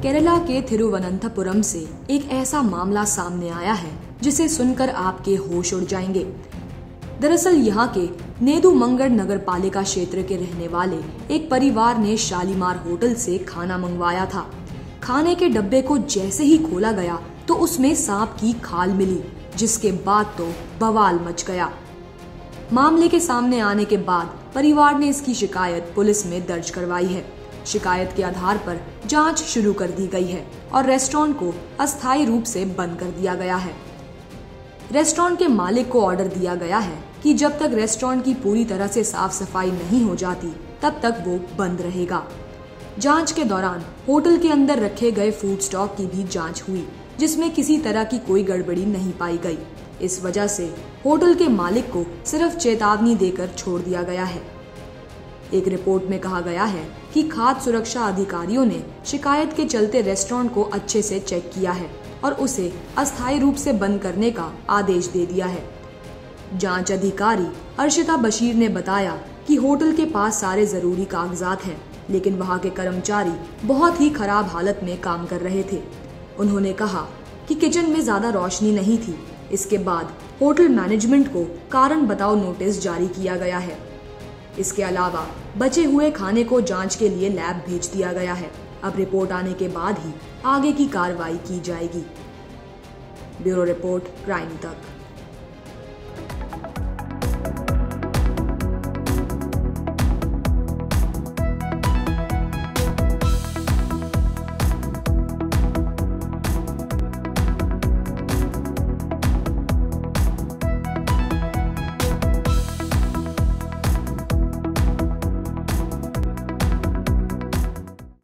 केरला के थिरुवनंतपुरम से एक ऐसा मामला सामने आया है जिसे सुनकर आपके होश उड़ जाएंगे। दरअसल यहाँ के नेदुमंगड़ नगर पालिका क्षेत्र के रहने वाले एक परिवार ने शालीमार होटल से खाना मंगवाया था। खाने के डब्बे को जैसे ही खोला गया तो उसमें सांप की खाल मिली, जिसके बाद तो बवाल मच गया। मामले के सामने आने के बाद परिवार ने इसकी शिकायत पुलिस में दर्ज करवाई है। शिकायत के आधार पर जांच शुरू कर दी गई है और रेस्टोरेंट को अस्थायी रूप से बंद कर दिया गया है। रेस्टोरेंट के मालिक को ऑर्डर दिया गया है कि जब तक रेस्टोरेंट की पूरी तरह से साफ सफाई नहीं हो जाती तब तक वो बंद रहेगा। जांच के दौरान होटल के अंदर रखे गए फूड स्टॉक की भी जांच हुई, जिसमें किसी तरह की कोई गड़बड़ी नहीं पाई गई। इस वजह से होटल के मालिक को सिर्फ चेतावनी देकर छोड़ दिया गया है। एक रिपोर्ट में कहा गया है कि खाद्य सुरक्षा अधिकारियों ने शिकायत के चलते रेस्टोरेंट को अच्छे से चेक किया है और उसे अस्थायी रूप से बंद करने का आदेश दे दिया है। जांच अधिकारी अर्शिता बशीर ने बताया कि होटल के पास सारे जरूरी कागजात हैं, लेकिन वहां के कर्मचारी बहुत ही खराब हालत में काम कर रहे थे। उन्होंने कहा कि किचन में ज्यादा रोशनी नहीं थी। इसके बाद होटल मैनेजमेंट को कारण बताओ नोटिस जारी किया गया है। इसके अलावा बचे हुए खाने को जांच के लिए लैब भेज दिया गया है। अब रिपोर्ट आने के बाद ही आगे की कार्रवाई की जाएगी। ब्यूरो रिपोर्ट, क्राइम तक।